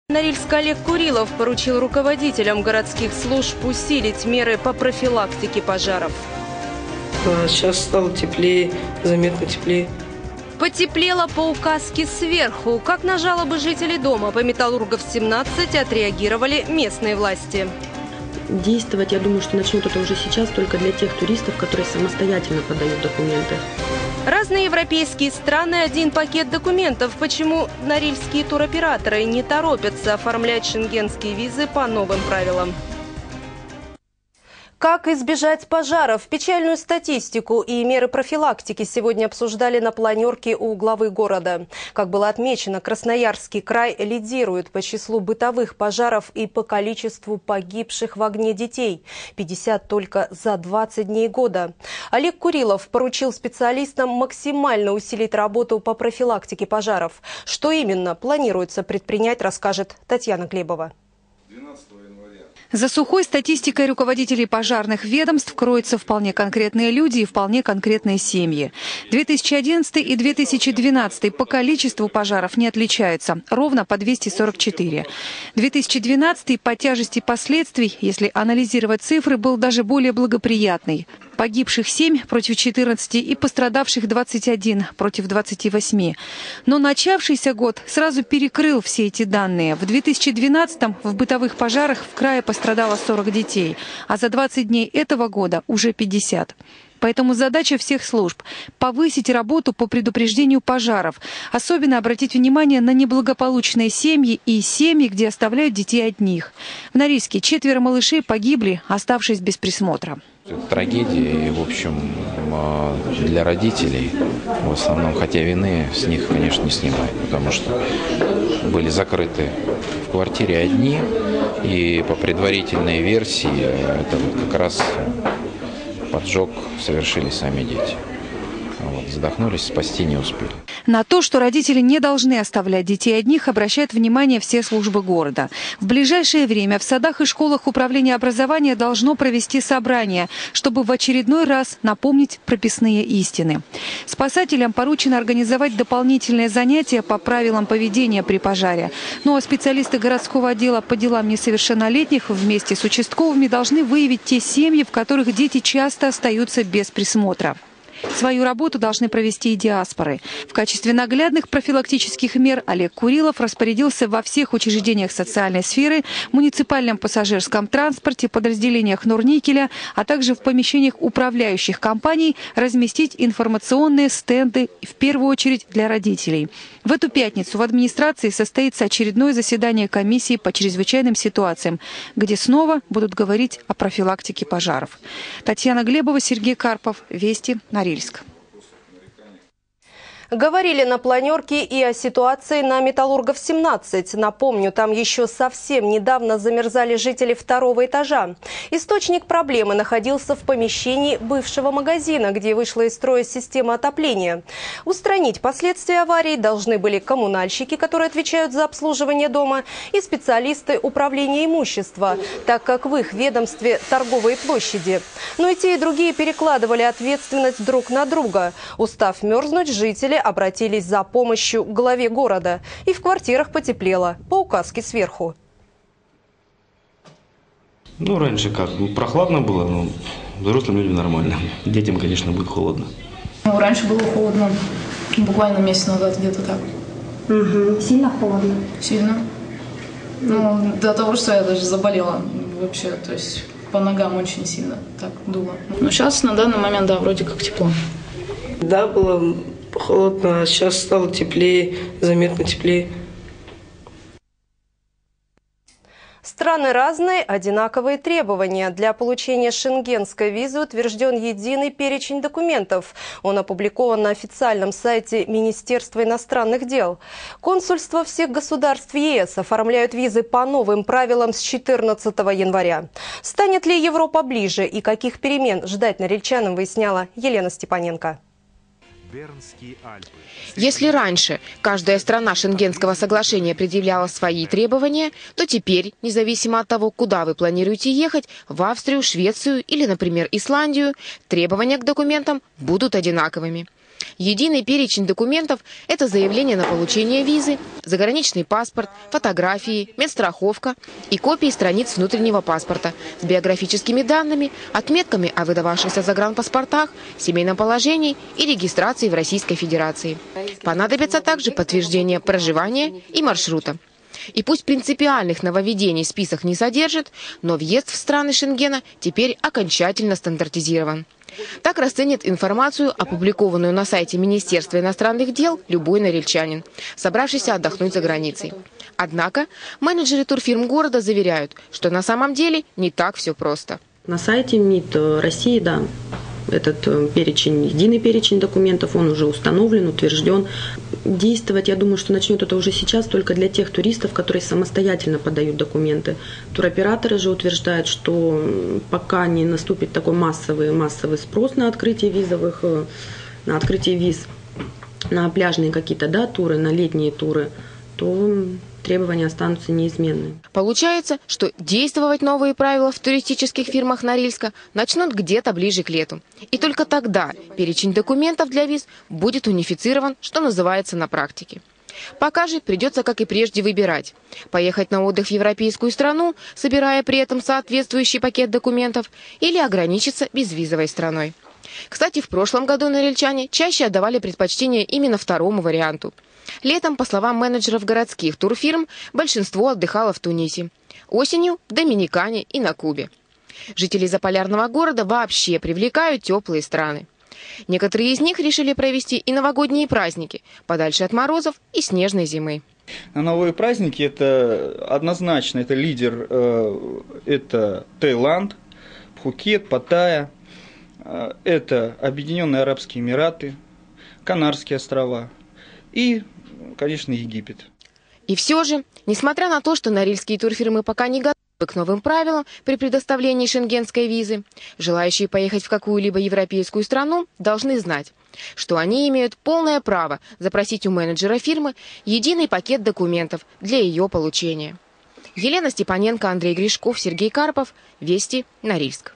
Норильск Олег Курилов поручил руководителям городских служб усилить меры по профилактике пожаров. Сейчас стало теплее, заметно теплее. Потеплело по указке сверху. Как на жалобы жителей дома по Металлургов 17 отреагировали местные власти. Действовать, я думаю, что начнут это уже сейчас только для тех туристов, которые самостоятельно подают документы. Разные европейские страны, один пакет документов. Почему норильские туроператоры не торопятся оформлять шенгенские визы по новым правилам? Как избежать пожаров? Печальную статистику и меры профилактики сегодня обсуждали на планерке у главы города. Как было отмечено, Красноярский край лидирует по числу бытовых пожаров и по количеству погибших в огне детей. 50 только за 20 дней года. Олег Курилов поручил специалистам максимально усилить работу по профилактике пожаров. Что именно планируется предпринять, расскажет Татьяна Глебова. За сухой статистикой руководителей пожарных ведомств кроются вполне конкретные люди и вполне конкретные семьи. 2011 и 2012 по количеству пожаров не отличаются, ровно по 244. 2012 по тяжести последствий, если анализировать цифры, был даже более благоприятный. Погибших 7 против 14 и пострадавших 21 против 28. Но начавшийся год сразу перекрыл все эти данные. В 2012-м в бытовых пожарах в крае пострадало 40 детей, а за 20 дней этого года уже 50. Поэтому задача всех служб – повысить работу по предупреждению пожаров. Особенно обратить внимание на неблагополучные семьи и семьи, где оставляют детей одних. В Норильске 4 малышей погибли, оставшись без присмотра. Это трагедия, и, в общем, для родителей в основном, хотя вины с них, конечно, не снимают, потому что были закрыты в квартире одни, и по предварительной версии это вот как раз поджог совершили сами дети. Задохнулись, спасти не успели. На то, что родители не должны оставлять детей одних, обращают внимание все службы города. В ближайшее время в садах и школах управления образования должно провести собрание, чтобы в очередной раз напомнить прописные истины. Спасателям поручено организовать дополнительные занятия по правилам поведения при пожаре. Ну а специалисты городского отдела по делам несовершеннолетних вместе с участковыми должны выявить те семьи, в которых дети часто остаются без присмотра. Свою работу должны провести и диаспоры. В качестве наглядных профилактических мер Олег Курилов распорядился во всех учреждениях социальной сферы, муниципальном пассажирском транспорте, подразделениях Норникеля, а также в помещениях управляющих компаний разместить информационные стенды, в первую очередь для родителей. В эту пятницу в администрации состоится очередное заседание комиссии по чрезвычайным ситуациям, где снова будут говорить о профилактике пожаров. Татьяна Глебова, Сергей Карпов. Вести, Норильск. Говорили на планерке и о ситуации на Металлургов 17. Напомню, там еще совсем недавно замерзали жители второго этажа. Источник проблемы находился в помещении бывшего магазина, где вышла из строя система отопления. Устранить последствия аварии должны были коммунальщики, которые отвечают за обслуживание дома, и специалисты управления имущества, так как в их ведомстве торговые площади. Но и те, и другие перекладывали ответственность друг на друга. Устав мерзнуть, жители обратились за помощью к главе города. И в квартирах потеплело по указке сверху. Ну, раньше как, прохладно было, но взрослым людям нормально. Детям, конечно, будет холодно. Ну, раньше было холодно, буквально месяц назад где-то так. Угу. Сильно холодно? Сильно. Ну, до того, что я даже заболела вообще, то есть по ногам очень сильно так дуло. Но сейчас на данный момент, да, вроде как тепло. Да, было холодно, а сейчас стало теплее, заметно теплее. Страны разные, одинаковые требования. Для получения шенгенской визы утвержден единый перечень документов. Он опубликован на официальном сайте Министерства иностранных дел. Консульства всех государств ЕС оформляют визы по новым правилам с 14 января. Станет ли Европа ближе и каких перемен ждать норильчанам, выясняла Елена Степаненко. Если раньше каждая страна Шенгенского соглашения предъявляла свои требования, то теперь, независимо от того, куда вы планируете ехать, в Австрию, Швецию или, например, Исландию, требования к документам будут одинаковыми. Единый перечень документов – это заявление на получение визы, заграничный паспорт, фотографии, медстраховка и копии страниц внутреннего паспорта с биографическими данными, отметками о выдававшихся загранпаспортах, семейном положении и регистрации в Российской Федерации. Понадобится также подтверждение проживания и маршрута. И пусть принципиальных нововведений список не содержит, но въезд в страны Шенгена теперь окончательно стандартизирован. Так расценит информацию, опубликованную на сайте Министерства иностранных дел, любой норильчанин, собравшийся отдохнуть за границей. Однако менеджеры турфирм города заверяют, что на самом деле не так все просто. На сайте МИД России, да, этот перечень, единый перечень документов, он уже установлен, утвержден. Действовать, я думаю, что начнет это уже сейчас только для тех туристов, которые самостоятельно подают документы. Туроператоры же утверждают, что пока не наступит такой массовый спрос на открытие виз, на пляжные какие-то, да, туры, на летние туры, то требования останутся неизменными. Получается, что действовать новые правила в туристических фирмах Норильска начнут где-то ближе к лету. И только тогда перечень документов для виз будет унифицирован, что называется, на практике. Пока же придется, как и прежде, выбирать. Поехать на отдых в европейскую страну, собирая при этом соответствующий пакет документов, или ограничиться безвизовой страной. Кстати, в прошлом году норильчане чаще отдавали предпочтение именно второму варианту. Летом, по словам менеджеров городских турфирм, большинство отдыхало в Тунисе. Осенью – в Доминикане и на Кубе. Жителей заполярного города вообще привлекают теплые страны. Некоторые из них решили провести и новогодние праздники, подальше от морозов и снежной зимы. На новые праздники это однозначно, это лидер, это Таиланд, Пхукет, Паттайя, это Объединенные Арабские Эмираты, Канарские острова и, конечно, Египет. И все же, несмотря на то, что норильские турфирмы пока не готовы к новым правилам при предоставлении шенгенской визы, желающие поехать в какую-либо европейскую страну должны знать, что они имеют полное право запросить у менеджера фирмы единый пакет документов для ее получения. Елена Степаненко, Андрей Гришков, Сергей Карпов. Вести, Норильск.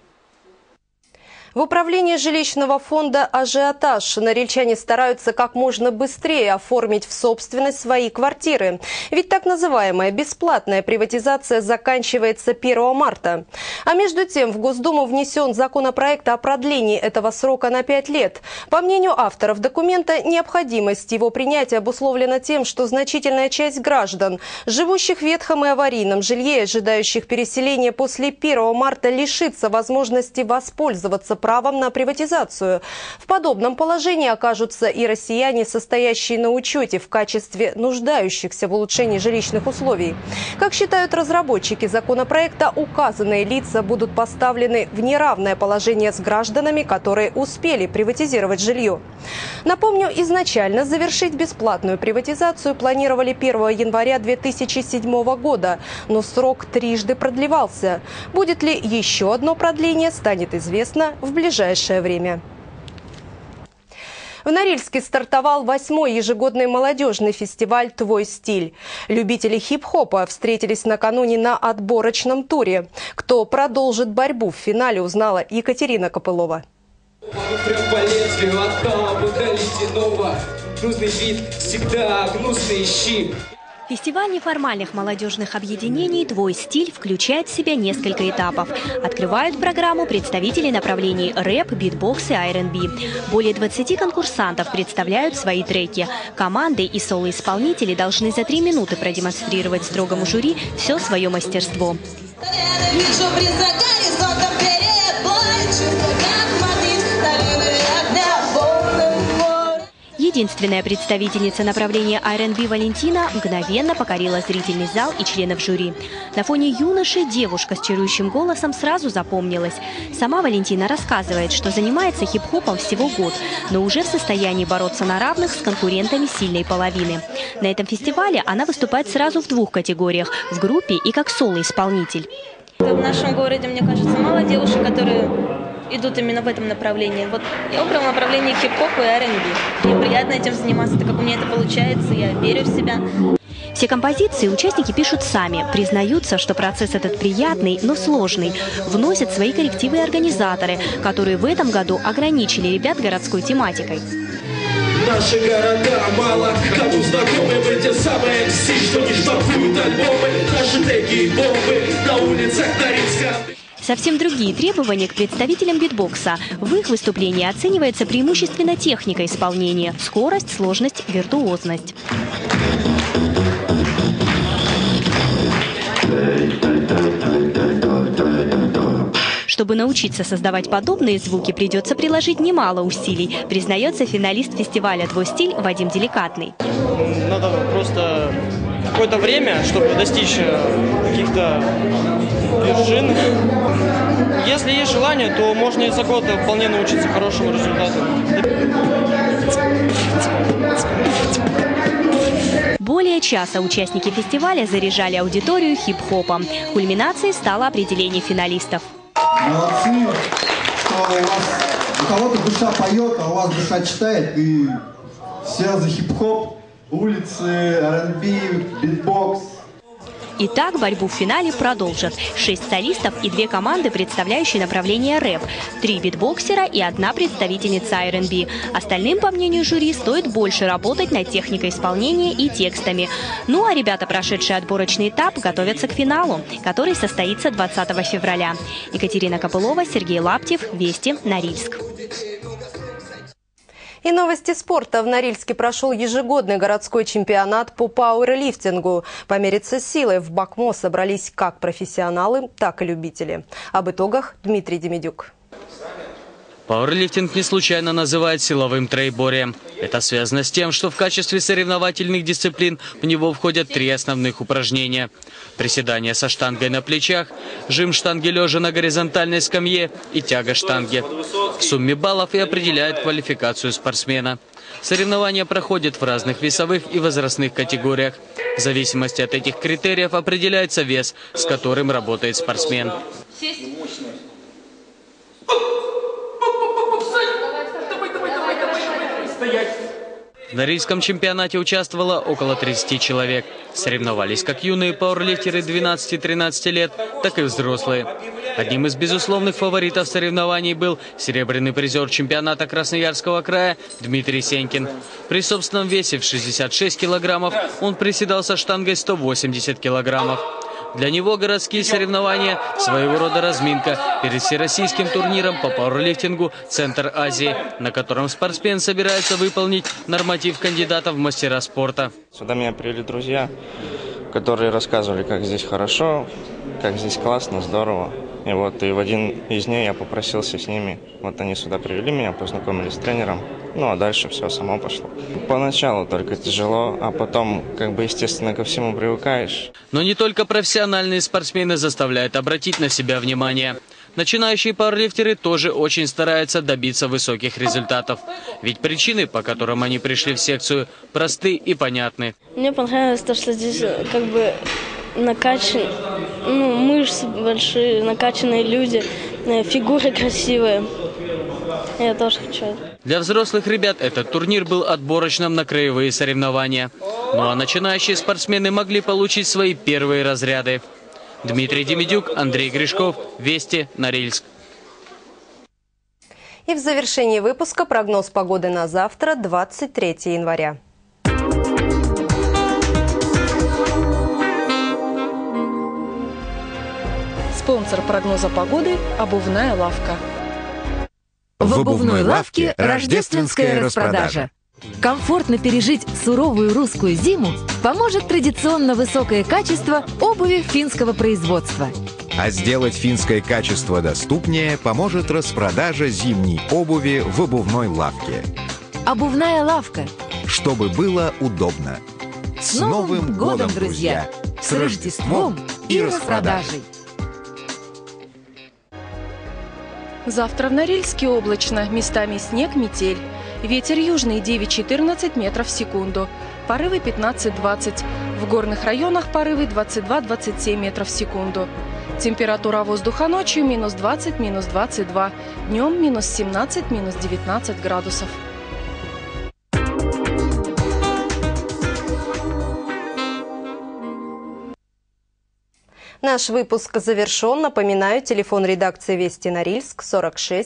В управлении жилищного фонда «Ажиотаж» норильчане стараются как можно быстрее оформить в собственность свои квартиры. Ведь так называемая бесплатная приватизация заканчивается 1 марта. А между тем в Госдуму внесен законопроект о продлении этого срока на 5 лет. По мнению авторов документа, необходимость его принятия обусловлена тем, что значительная часть граждан, живущих в ветхом и аварийном жилье, ожидающих переселения после 1 марта, лишится возможности воспользоваться правом на приватизацию. В подобном положении окажутся и россияне, состоящие на учете в качестве нуждающихся в улучшении жилищных условий. Как считают разработчики законопроекта, указанные лица будут поставлены в неравное положение с гражданами, которые успели приватизировать жилье. Напомню, изначально завершить бесплатную приватизацию планировали 1 января 2007 года, но срок трижды продлевался. Будет ли еще одно продление, станет известно в ближайшее время. В Норильске стартовал 8-й ежегодный молодежный фестиваль «Твой стиль». Любители хип-хопа встретились накануне на отборочном туре. Кто продолжит борьбу в финале, узнала Екатерина Копылова. Фестиваль неформальных молодежных объединений «Твой стиль» включает в себя несколько этапов. Открывают программу представители направлений рэп, битбокс и R&B. Более 20 конкурсантов представляют свои треки. Команды и соло-исполнители должны за 3 минуты продемонстрировать строгому жюри все свое мастерство. Единственная представительница направления R&B Валентина мгновенно покорила зрительный зал и членов жюри. На фоне юноши девушка с чарующим голосом сразу запомнилась. Сама Валентина рассказывает, что занимается хип-хопом всего год, но уже в состоянии бороться на равных с конкурентами сильной половины. На этом фестивале она выступает сразу в 2 категориях – в группе и как соло-исполнитель. В нашем городе, мне кажется, мало девушек, которые идут именно в этом направлении. Вот я выбрала направление хип-хопа и R&B. Мне приятно этим заниматься, так как у меня это получается, я верю в себя. Все композиции участники пишут сами, признаются, что процесс этот приятный, но сложный. Вносят свои коррективы и организаторы, которые в этом году ограничили ребят городской тематикой. Наши города мало кому знакомы. Мы те самые MC, что не штампуют альбомы. Наши теги и бомбы на улицах Норильска. Совсем другие требования к представителям битбокса. В их выступлении оценивается преимущественно техника исполнения, скорость, сложность, виртуозность. Чтобы научиться создавать подобные звуки, придется приложить немало усилий, признается финалист фестиваля «Твой стиль» Вадим Деликатный. Надо просто какое-то время, чтобы достичь каких-то вершин. Если есть желание, то можно и за год вполне научиться хорошему результату. Более часа участники фестиваля заряжали аудиторию хип-хопом. Кульминацией стало определение финалистов. Молодцы, что у кого-то душа поет, а у вас душа читает, и все за хип-хоп, улицы, R&B, битбокс. Итак, борьбу в финале продолжат 6 солистов и 2 команды, представляющие направление рэп, 3 битбоксера и 1 представительница R&B. Остальным, по мнению жюри, стоит больше работать над техникой исполнения и текстами. Ну а ребята, прошедшие отборочный этап, готовятся к финалу, который состоится 20 февраля. Екатерина Копылова, Сергей Лаптев, Вести, Норильск. И новости спорта. В Норильске прошел ежегодный городской чемпионат по пауэрлифтингу. Помериться силой в Бакмо собрались как профессионалы, так и любители. Об итогах Дмитрий Демидюк. Пауэрлифтинг не случайно называют силовым троеборьем. Это связано с тем, что в качестве соревновательных дисциплин в него входят 3 основных упражнения. Приседание со штангой на плечах, жим штанги лежа на горизонтальной скамье и тяга штанги. В сумме баллов и определяет квалификацию спортсмена. Соревнования проходят в разных весовых и возрастных категориях. В зависимости от этих критериев определяется вес, с которым работает спортсмен. В Норильском чемпионате участвовало около 30 человек. Соревновались как юные пауэрлифтеры 12-13 лет, так и взрослые. Одним из безусловных фаворитов соревнований был серебряный призер чемпионата Красноярского края Дмитрий Сенькин. При собственном весе в 66 килограммов он приседал со штангой 180 килограммов. Для него городские соревнования – своего рода разминка перед всероссийским турниром по пауэрлифтингу «Центр Азии», на котором спортсмен собирается выполнить норматив кандидата в мастера спорта. Сюда меня привели друзья, которые рассказывали, как здесь хорошо, как здесь классно, здорово. И в один из дней я попросился с ними. Вот они сюда привели меня, познакомились с тренером. Ну а дальше все само пошло. Поначалу только тяжело, а потом, естественно, ко всему привыкаешь. Но не только профессиональные спортсмены заставляют обратить на себя внимание. Начинающие пауэрлифтеры тоже очень стараются добиться высоких результатов. Ведь причины, по которым они пришли в секцию, просты и понятны. Мне понравилось то, что здесь накачан, мышцы большие, накачанные люди, фигуры красивые. Я тоже хочу. Для взрослых ребят этот турнир был отборочным на краевые соревнования. Ну а начинающие спортсмены могли получить свои первые разряды. Дмитрий Демидюк, Андрей Гришков, Вести, Норильск. И в завершении выпуска прогноз погоды на завтра, 23 января. Спонсор прогноза погоды – обувная лавка. В обувной лавке рождественская распродажа. Комфортно пережить суровую русскую зиму поможет традиционно высокое качество обуви финского производства. А сделать финское качество доступнее поможет распродажа зимней обуви в обувной лавке. Обувная лавка. Чтобы было удобно. С Новым годом, друзья! С Рождеством и распродажей! Завтра в Норильске облачно, местами снег, метель. Ветер южный 9-14 метров в секунду. Порывы 15-20. В горных районах порывы 22-27 метров в секунду. Температура воздуха ночью -20, -22. Днем -17, -19 градусов. Наш выпуск завершен. Напоминаю, телефон редакции «Вести Норильск» 46